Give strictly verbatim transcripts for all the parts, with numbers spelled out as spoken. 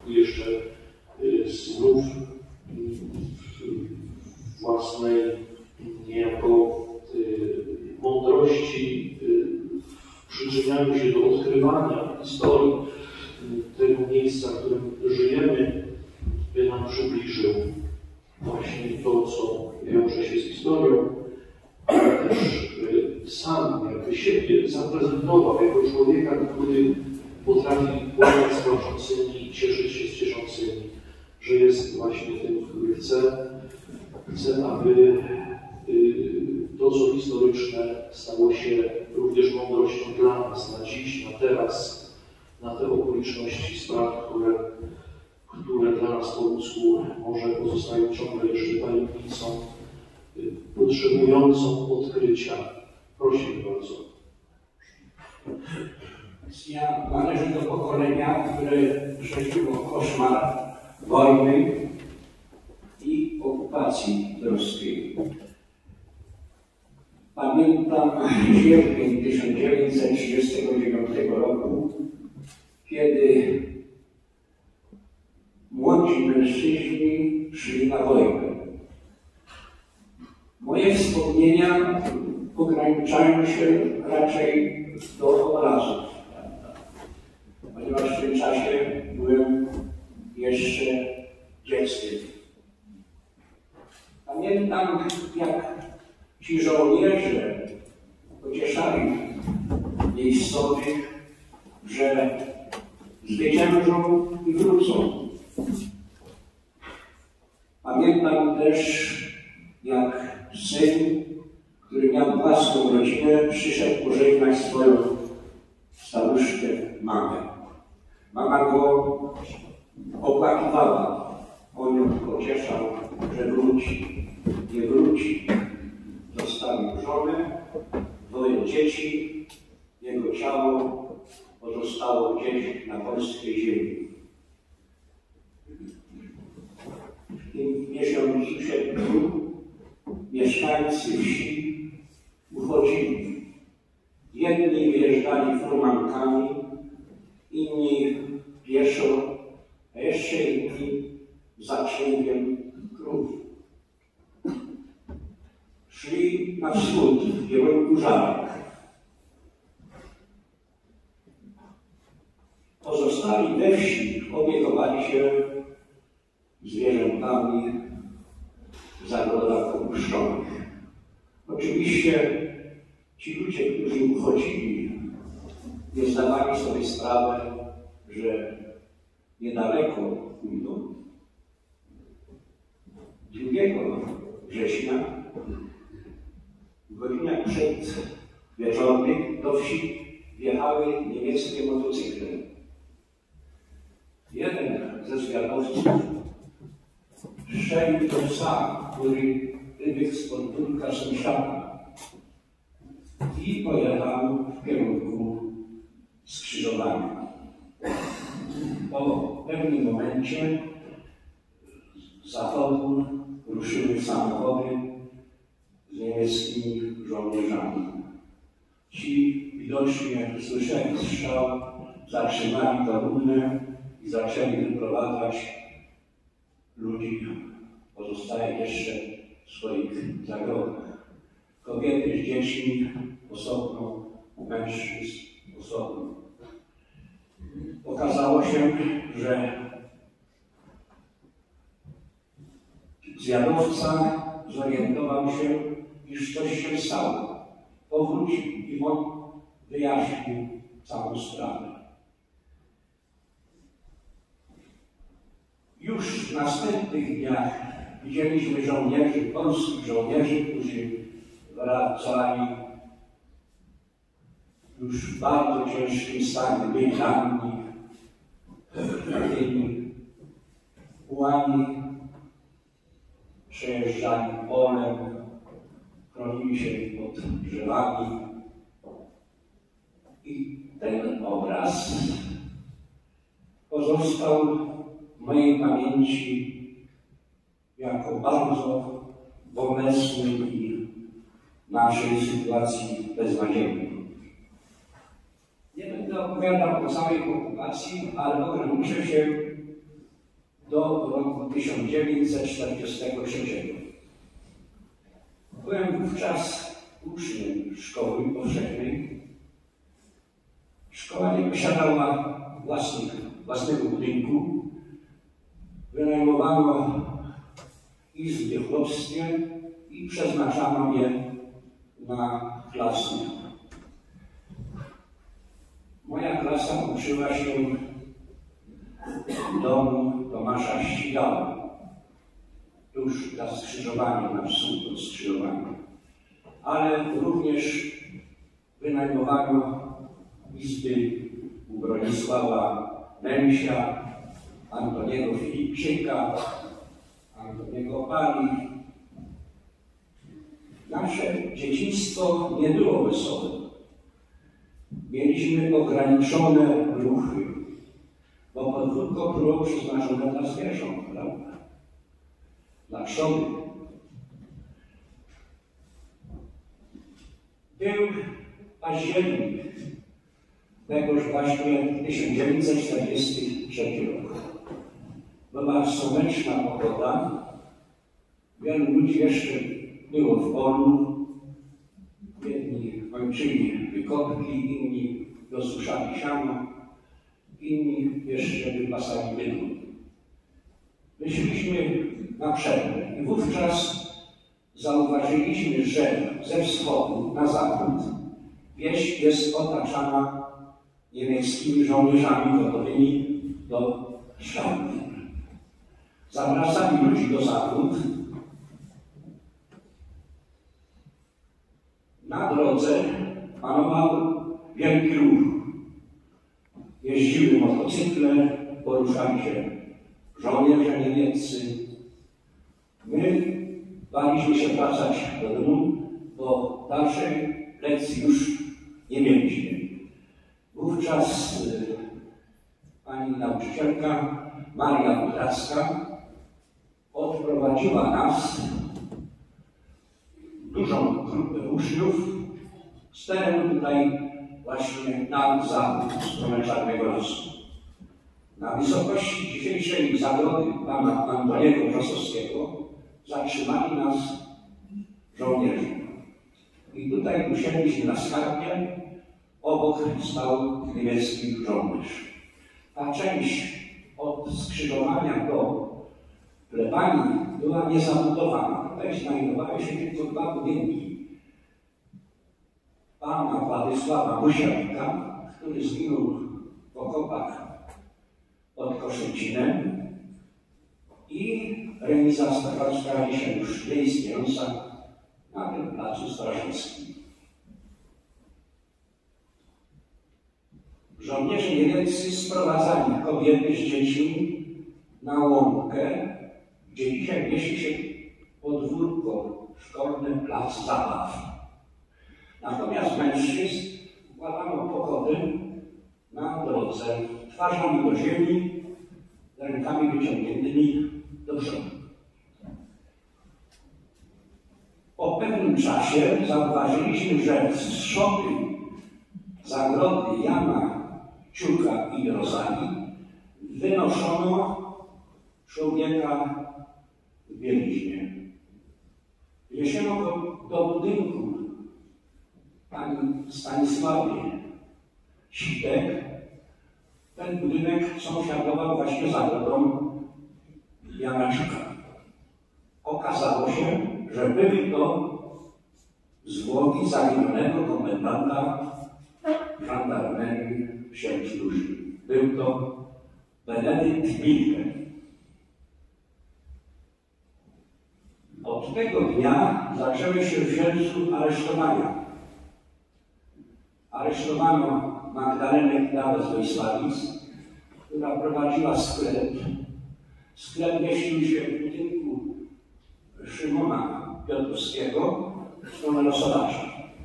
jeszcze znów własnej niejako mądrości w przyczynianiu się do odkrywania historii tego miejsca, w którym żyjemy, by nam przybliżył właśnie to, co wiąże się z historią, ale też sam jakby siebie zaprezentował jako człowieka, który potrafi płakać z płaczącymi i cieszyć się z cieszącymi, że jest właśnie tym, który chce, chce aby to, co historyczne, stało się również mądrością dla nas na dziś, na teraz, na te okoliczności spraw, które, które dla nas po ludzku może pozostają ciągle jeszcze tajemnicą, potrzebującą odkrycia. Prosimy bardzo. Ja należę do pokolenia, które przeżyło koszmar wojny i okupacji rosyjskiej. Pamiętam sierpień tysiąc dziewięćset trzydziestego dziewiątego roku, kiedy młodzi mężczyźni szli na wojnę. Moje wspomnienia ograniczają się raczej do obrazów, ponieważ w tym czasie byłem jeszcze dzieckiem. Pamiętam, jak ci żołnierze pocieszali miejscowych, że zwyciężą i wrócą. Pamiętam też, jak syn, który miał własną rodzinę, przyszedł pożegnać swoją staruszkę mamę. Mama go opłakiwała, on ją pocieszał, że wróci. Nie wróci. Zostawił żonę, dwoje dzieci, jego ciało pozostało gdzieś na polskiej ziemi. W tym miesiącu sierpniu mieszkańcy wsi uchodzili. Jedni wyjeżdżali furmankami, inni pieszo, a jeszcze inni za księgiem krów. Szli na wschód, w kierunku Żarek. Pozostali we wsi opiekowali się zwierzętami w zagrodach opuszczonych. Oczywiście ci ludzie, którzy uchodzili, nie zdawali sobie sprawy, że niedaleko pójdą. drugiego września w godzinach przedwieczornych do wsi wjechały niemieckie motocykle. Jeden ze zwiadowców strzelił do psa, który wybiegł z podwórka sąsiada i pojechał w kierunku skrzyżowania. Po pewnym momencie z zachodu ruszyły samochody z niemieckimi żołnierzami. Ci widocznie słyszeli strzał, zatrzymali kolumnę i zaczęli wyprowadzać ludzi pozostałych jeszcze w swoich zagrodach. Kobiety z dziećmi osobno, mężczyzn osobno. Okazało się, że zwiadowca zorientował się, iż coś się stało. Powrócił i on wyjaśnił całą sprawę. Już w następnych dniach widzieliśmy żołnierzy, polskich żołnierzy, którzy wracali już w bardzo ciężkim stanie, byli ranni, trafieni ułani, przejeżdżali polem, chronili się pod drzewami. I ten obraz pozostał w mojej pamięci jako bardzo bolesny i w naszej sytuacji beznadziejny. Nie będę opowiadał o całej okupacji, ale ograniczę się do roku tysiąc dziewięćset czterdziestego trzeciego. Byłem wówczas uczniem szkoły powszechnej. Szkoła nie posiadała własnych, własnego budynku. Wynajmowano izby chłopskie i przeznaczano je na klasy. Moja klasa uczyła się w domu Tomasza Ścigała, tuż za skrzyżowaniem, na wschód od skrzyżowania. Ale również wynajmowano izby u Bronisława Męsia, Antoniego Filipczyka, Antoniego Pali. Nasze dzieciństwo nie było wesołe. Mieliśmy ograniczone ruchy, bo podwórko było przeznaczone dla zwierząt, prawda? Dla trzody. Był październik tegoż właśnie tysiąc dziewięćset czterdziestego trzeciego roku. Była słoneczna pogoda. Wielu ludzi jeszcze było w polu. Jedni kończyli wykopki, inni dosuszali siano, inni jeszcze wypasali bydło. Wyszliśmy na przerwę i wówczas zauważyliśmy, że ze wschodu na zachód wieś jest otaczana niemieckimi żołnierzami gotowymi do szału. Zawracali ludzi do zachód. Na drodze panował wielki ruch. Jeździły motocykle, poruszali się żołnierze niemieccy. My baliśmy się wracać do domu, bo dalszej lekcji już nie mieliśmy. Wówczas y, pani nauczycielka Maria Budracka odprowadziła nas, dużą grupę uczniów, z terenu tutaj właśnie na zachód stronę Czarnego Lasu. Na wysokości dzisiejszej zagrody pana Antoniego Wrzosowskiego zatrzymali nas żołnierze. I tutaj usiedliśmy na skarpie, obok stał niemiecki żołnierz. Ta część od skrzyżowania do plebanii była niezabudowana. Tutaj znajdowały się tylko dwa budynki pana Władysława Musiałka, który zginął w okopach pod Koszęcinem, i remiza strażacka, dzisiaj już nieistniejąca, na tym placu strażackim. Żołnierze niemieccy sprowadzali kobiety z dziećmi na łąkę, gdzie dzisiaj mieści się podwórko szkolne, plac zabaw. Natomiast mężczyzn układano pokody na drodze, twarzami do ziemi, rękami wyciągniętymi do przodu. Po pewnym czasie zauważyliśmy, że z trzody zagrody Jana Ciuka i Rozali wynoszono człowieka w bieliźnie. Wniesiono go do budynku pani Stanisławie Sitek. Ten budynek sąsiadował właśnie z zagrodą Jana Ciuka. Okazało się, że były to zwłoki zaginionego komendanta żandarmerii w Sierpczuszy. Był to Benedykt Milke. Od tego dnia zaczęły się w Sierpcu aresztowania. Aresztowano Magdalenę Kidawę z Wojsławic, która prowadziła sklep. Sklep mieścił się w budynku Szymona Piotrowskiego, w stronę Losolasza.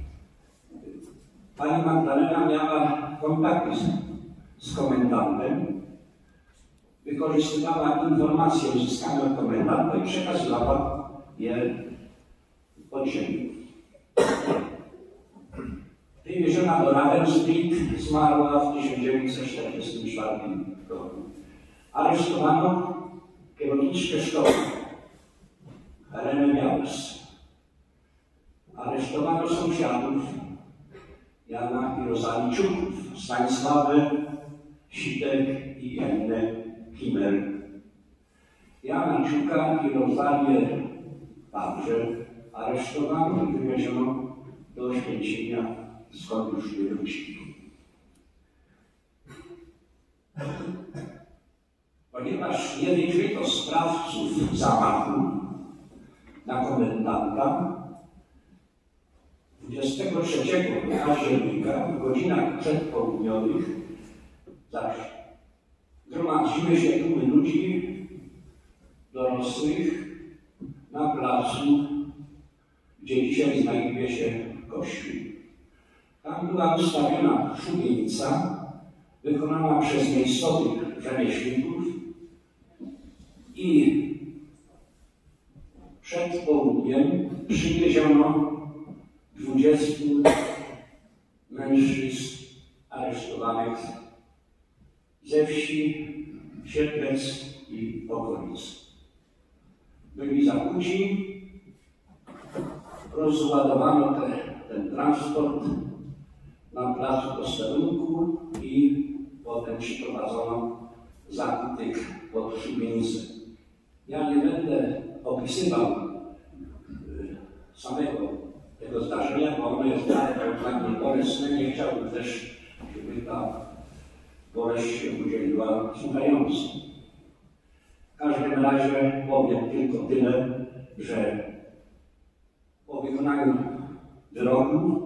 Pani Magdalena miała kontakty z, z komendantem, wykorzystywała informacje uzyskane od komendanta i przekazywała je podziemnie. Wywieziona do Ravensbrück, zmarła w tysiąc dziewięćset czterdziestym czwartym roku. Aresztowano kierowniczkę szkoły, Helenę Białys. Aresztowano sąsiadów Jana i Rozali Ciuków, Stanisławy Sitek i Jannę Kimmel. Jana Ciuka i Rozalię także aresztowano i wywieziono do Oświęcimia, skąd już nie wrócili. Ponieważ nie wykryto sprawców zamachu na komendanta, dwudziestego trzeciego października w godzinach przedpołudniowych zaś gromadziły się tłumy ludzi dorosłych na placu, gdzie dzisiaj znajduje się kościół. Tam była ustawiona szubienica wykonana przez miejscowych rzemieślników i przed południem przywieziono dwudziestu mężczyzn aresztowanych ze wsi Siedlec i okolic. Byli zakuci, rozładowano te, ten transport na placu posterunku i potem przyprowadzono zakutych pod szubienicę. Ja nie będę opisywał y, samego tego zdarzenia, bo ono jest dla mnie bolesne. Nie chciałbym też, żeby ta boleść się udzieliła słuchającym. W każdym razie powiem tylko tyle, że po wykonaniu wyroku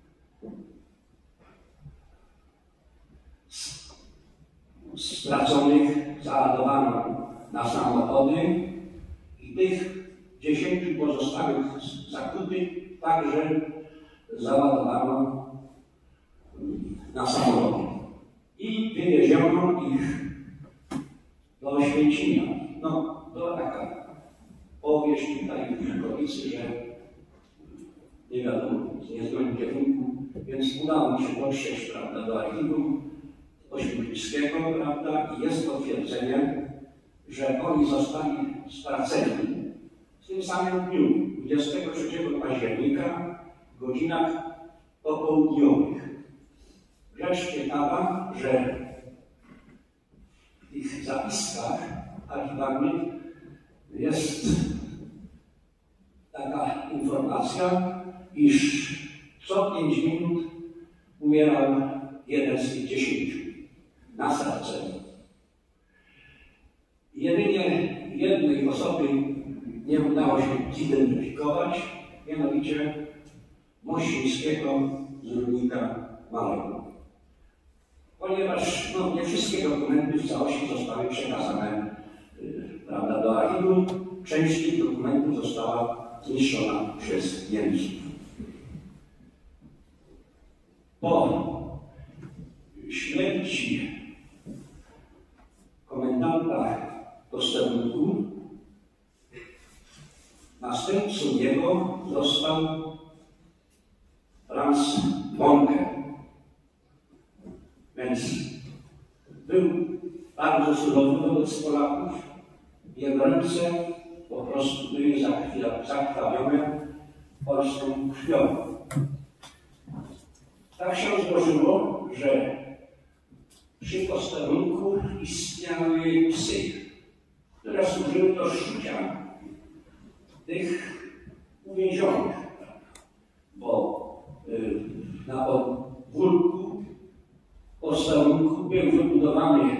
straconych załadowano na samochody i tych dziesięciu pozostałych zakutych także załadowano na samochody i wywieziono ich do Oświęcimia. No, to taka powieść tutaj w okolicy, że nie wiadomo, z niezłym kierunku, więc udało mi się dotrzeć, prawda, do archiwum oświęcimskiego, prawda, i jest potwierdzenie, że oni zostali straceni w tym samym dniu, dwudziestego trzeciego października, w godzinach popołudniowych. Rzecz ciekawa, że w tych zapiskach archiwalnych jest taka informacja, iż co pięć minut umierał jeden z tych dziesięciu na serce. Jedynie jednej osoby nie udało się zidentyfikować, mianowicie Mościńskiego z Rudnika Małego. Ponieważ no, nie wszystkie dokumenty w całości zostały przekazane yy, prawda, do archiwum, część tych dokumentów została zniszczona przez Niemców. Po śmierci komendanta posterunku następcą jego został Franz Bonke. Więc był bardzo surowy wobec Polaków. Jego ręce po prostu były zakrwawione polską krwią. Tak się złożyło, że przy posterunku istniały psy, które służyły do szczucia tych uwięzionych, bo y, na podwórku posterunku był wybudowany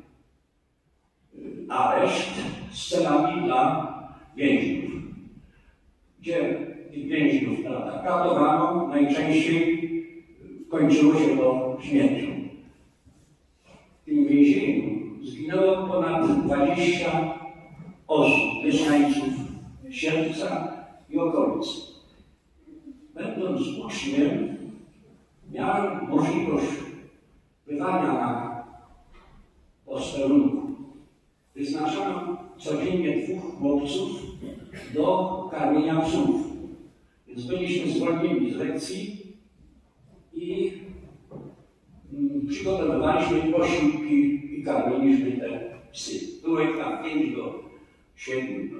y, areszt z celami dla więźniów, gdzie tych więźniów katowano, najczęściej kończyło się to śmiercią. W tym więzieniu zginęło ponad dwadzieścia osób, mieszkańców Siedlca i okolic. Będąc uczniem, miałem możliwość bywania na posterunku. Wyznaczano codziennie dwóch chłopców do karmienia psów. Więc byliśmy zwolnieni z lekcji i mm, przygotowywaliśmy posiłki i karmiliśmy te psy. Było ich tam pięć do siedmiu.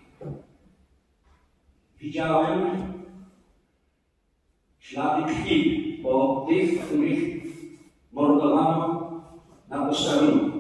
Widziałem ślady krwi po tych, których mordowano na posterunku.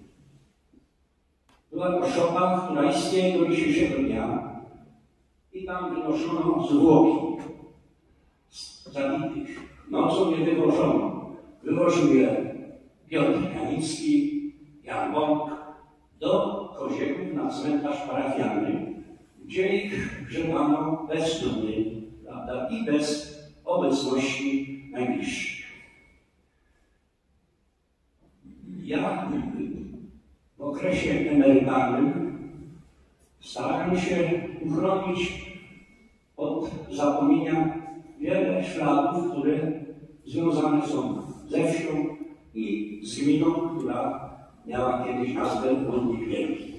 Była to szopa, która istnieje do dzisiejszego dnia i tam wynoszono zwłoki zabitych. Nocą je wywożono. Wywoził je Piotr Kanicki, Jan Bąk do Kozieków na cmentarz parafialny, gdzie ich grzebano bez dumy, prawda, i bez obecności najbliższych. Ja w okresie emerytalnym starałem się uchronić od zapomnienia wiele śladów, które związane są ze wsią i z gminą, która miała kiedyś nazwę Rudnik Wielki.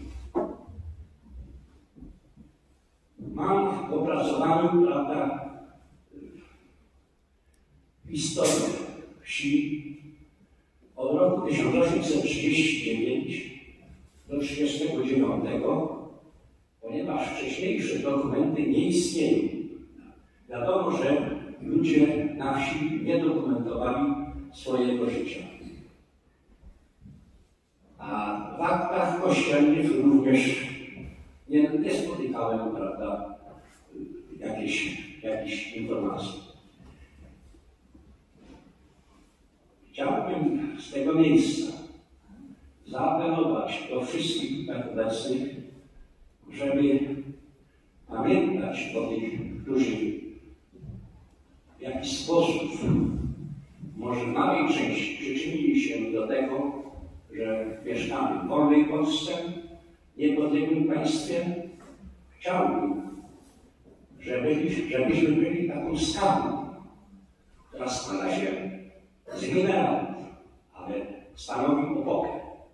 Mam w opracowaniu, prawda, historię wsi od roku tysiąc osiemset trzydziestego dziewiątego do trzydziestego dziewiątego, ponieważ wcześniejsze dokumenty nie istnieją. Wiadomo, że ludzie na wsi nie dokumentowali swojego życia. A w aktach kościelnych również nie, nie spotykałem, prawda, jakichś, jakichś informacji. Chciałbym z tego miejsca zaapelować do wszystkich tutaj obecnych, żeby pamiętać o tych, którzy w jakiś sposób, może w małej części, przyczynili się do tego, że mieszkamy w wolnej Polsce, niepodległym państwie. Chciałbym, żeby, żebyśmy byli taką skałą, która składa się z minerałów, ale stanowi opokę.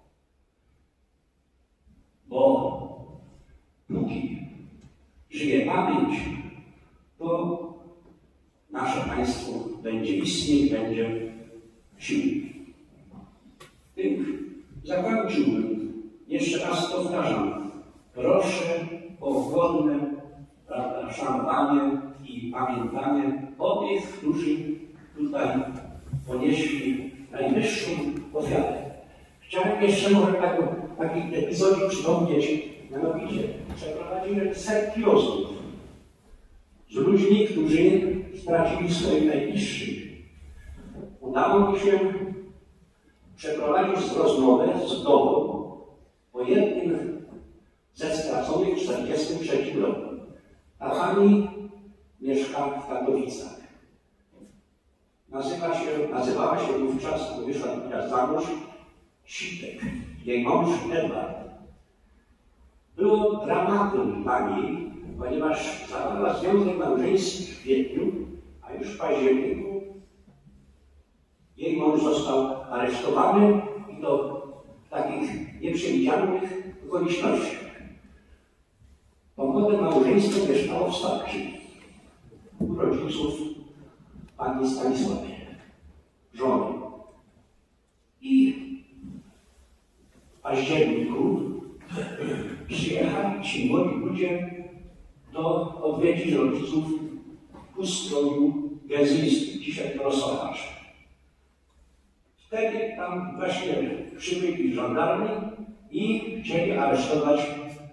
Bo póki żyje pamięć, to nasze państwo będzie istnieć, będzie silne. Tym zakończyłbym. Jeszcze raz powtarzam. Proszę o godne, prawda, szanowanie i pamiętanie o tych, którzy tutaj ponieśli najwyższą ofiarę. Chciałem jeszcze może tak, taki epizod przypomnieć. Mianowicie przeprowadziłem setki rozmów z ludźmi, którzy stracili swoich najbliższych. Udało mi się przeprowadzić rozmowę z wdową po jednym ze straconych w tysiąc dziewięćset czterdziestym trzecim roku. Ta pani mieszka w Katowicach. Nazywa się, nazywała się wówczas, bo wyszła teraz za mąż, Sitek. Jej mąż Edward. Było dramatem dla niej, ponieważ zawarła związek małżeński w kwietniu, a już w październiku jej mąż został aresztowany i to w takich nieprzewidzianych okolicznościach. Po młode małżeństwo mieszkało w Starczy u rodziców pani Stanisławy, żony. I w październiku przyjechali ci młodzi ludzie do odwiedzić rodziców w Ustroju Gęzyńskim, dzisiaj to Rosochacz. Wtedy tam właśnie przybyli żandarmi i chcieli aresztować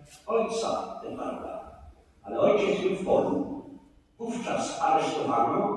ojca Edwarda. Ale ojciec był w polu. Wówczas aresztowano